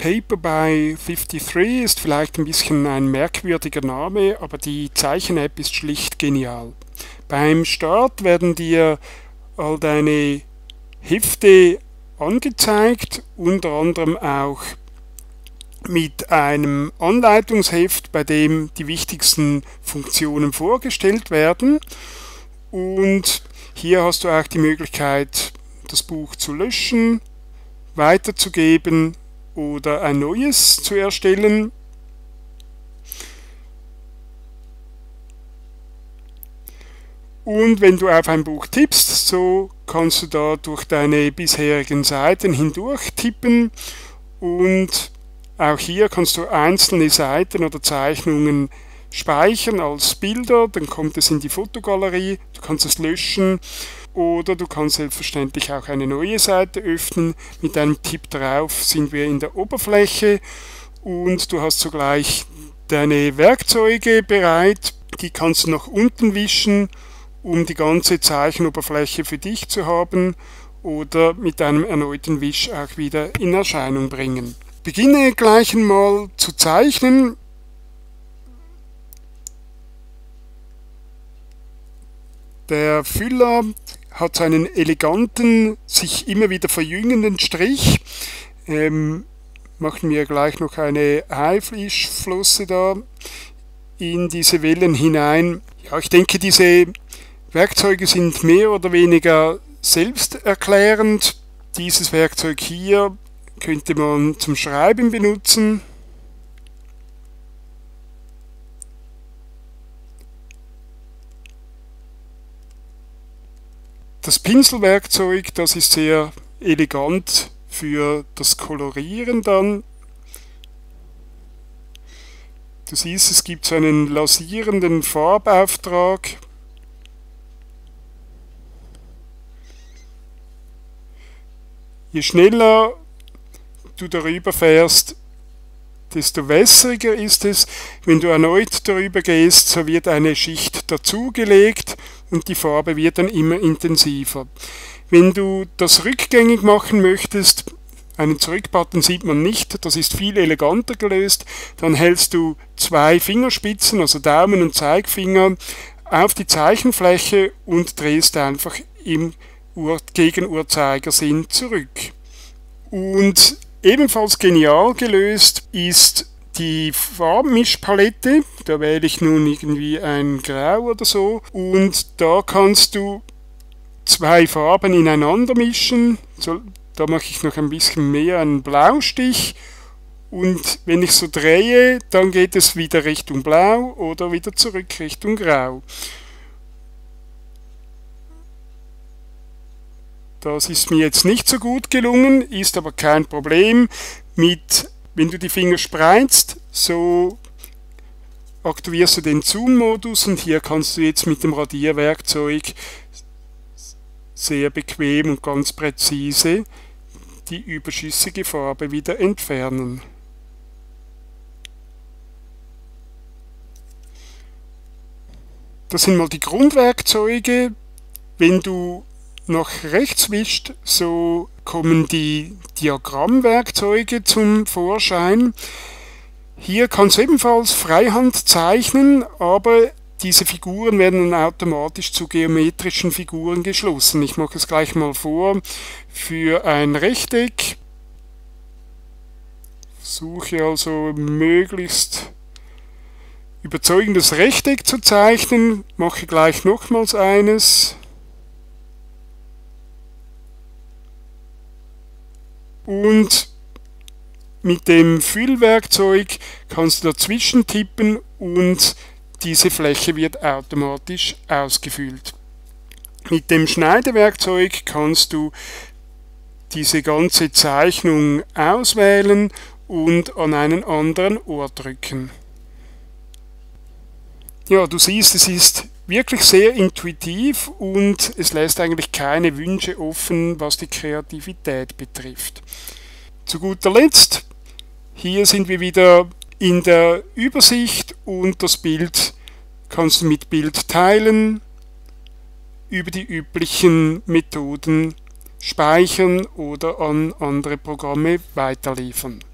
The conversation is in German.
Paper by 53 ist vielleicht ein bisschen ein merkwürdiger Name, aber die Zeichen-App ist schlicht genial. Beim Start werden dir all deine Hefte angezeigt, unter anderem auch mit einem Anleitungsheft, bei dem die wichtigsten Funktionen vorgestellt werden. Und hier hast du auch die Möglichkeit, das Buch zu löschen, weiterzugeben oder ein neues zu erstellen. Und wenn du auf ein Buch tippst, so kannst du da durch deine bisherigen Seiten hindurch tippen und auch hier kannst du einzelne Seiten oder Zeichnungen speichern als Bilder, dann kommt es in die Fotogalerie, du kannst es löschen oder du kannst selbstverständlich auch eine neue Seite öffnen. Mit einem Tipp drauf sind wir in der Oberfläche und du hast sogleich deine Werkzeuge bereit, die kannst du nach unten wischen, um die ganze Zeichenoberfläche für dich zu haben oder mit einem erneuten Wisch auch wieder in Erscheinung bringen. Beginne gleich einmal zu zeichnen. Der Füller hat einen eleganten, sich immer wieder verjüngenden Strich. Machen wir gleich noch eine Haiflischflosse da in diese Wellen hinein. Ja, ich denke, diese Werkzeuge sind mehr oder weniger selbsterklärend. Dieses Werkzeug hier könnte man zum Schreiben benutzen. Das Pinselwerkzeug, das ist sehr elegant für das Kolorieren dann. Du siehst, es gibt so einen lasierenden Farbauftrag. Je schneller du darüber fährst, desto wässriger ist es. Wenn du erneut darüber gehst, so wird eine Schicht dazugelegt und die Farbe wird dann immer intensiver. Wenn du das rückgängig machen möchtest, einen Zurückbutton sieht man nicht, das ist viel eleganter gelöst, dann hältst du zwei Fingerspitzen, also Daumen und Zeigefinger, auf die Zeichenfläche und drehst einfach im Gegenuhrzeigersinn zurück. Und ebenfalls genial gelöst ist die Farbmischpalette. Da wähle ich nun irgendwie ein Grau oder so. Und da kannst du zwei Farben ineinander mischen. So, da mache ich noch ein bisschen mehr einen Blaustich. Und wenn ich so drehe, dann geht es wieder Richtung Blau oder wieder zurück Richtung Grau. Das ist mir jetzt nicht so gut gelungen, ist aber kein Problem. Wenn du die Finger spreizt, so aktivierst du den Zoom-Modus und hier kannst du jetzt mit dem Radierwerkzeug sehr bequem und ganz präzise die überschüssige Farbe wieder entfernen. Das sind mal die Grundwerkzeuge. Wenn du nach rechts wischt, so kommen die Diagrammwerkzeuge zum Vorschein. Hier kannst du ebenfalls Freihand zeichnen, aber diese Figuren werden dann automatisch zu geometrischen Figuren geschlossen. Ich mache es gleich mal vor. Für ein Rechteck versuche also möglichst überzeugendes Rechteck zu zeichnen, mache gleich nochmals eines. Und mit dem Füllwerkzeug kannst du dazwischen tippen und diese Fläche wird automatisch ausgefüllt. Mit dem Schneidewerkzeug kannst du diese ganze Zeichnung auswählen und an einen anderen Ort drücken. Ja, du siehst, es ist wirklich sehr intuitiv und es lässt eigentlich keine Wünsche offen, was die Kreativität betrifft. Zu guter Letzt, hier sind wir wieder in der Übersicht und das Bild kannst du mit Bild teilen, über die üblichen Methoden speichern oder an andere Programme weiterliefern.